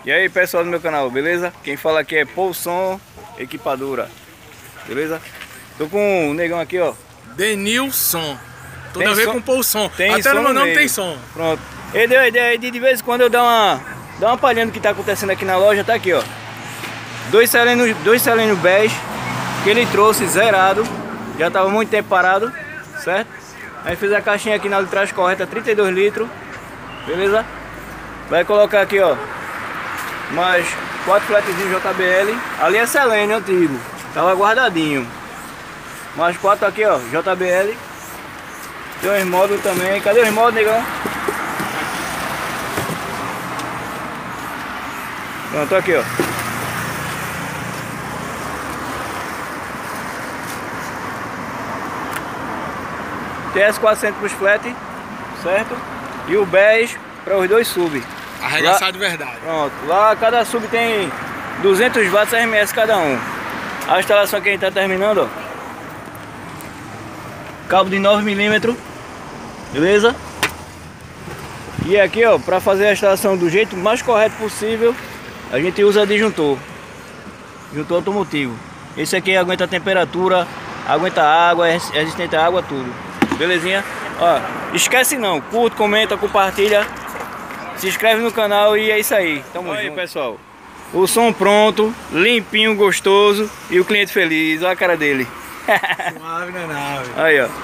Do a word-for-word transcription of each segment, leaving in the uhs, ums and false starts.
E aí pessoal do meu canal, beleza? Quem fala aqui é Poulson Equipadora, beleza? Tô com um negão aqui, ó. Denilson. Tudo Tem a ver som? com Poulson. Tem Até som no meu nome nele. tem som. Pronto. Ele deu a ideia de de vez em quando eu dar uma, dar uma palhinha do que tá acontecendo aqui na loja. Tá aqui, ó. Dois selenos, dois selenos bege que ele trouxe zerado. Já tava muito tempo parado, certo? Aí fiz a caixinha aqui na litragem correta, trinta e dois litros. Beleza? Vai colocar aqui, ó, mais quatro fletezinhos J B L. Ali é selênio antigo, tava guardadinho. Mais quatro aqui, ó, J B L. Tem uns módulos também. Cadê os módulos, negão? Pronto, aqui, ó. T S quatrocentos para os flat, certo? E o B E S para os dois sub. Arregaçado de verdade. Pronto, lá cada sub tem duzentos watts R M S cada um. A instalação que a gente tá terminando, ó. Cabo de nove milímetros, beleza? E aqui, ó, para fazer a instalação do jeito mais correto possível, a gente usa disjuntor. Disjuntor automotivo. Esse aqui aguenta a temperatura, aguenta água, é resistente à água, tudo. Belezinha? Ó, esquece não, curte, comenta, compartilha, se inscreve no canal e é isso aí. Tamo junto. Aí, pessoal, o som pronto, limpinho, gostoso e o cliente feliz. Olha a cara dele. Suave na nave. Aí, ó.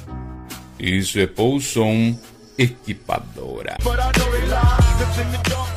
Isso é Poulson Equipadora.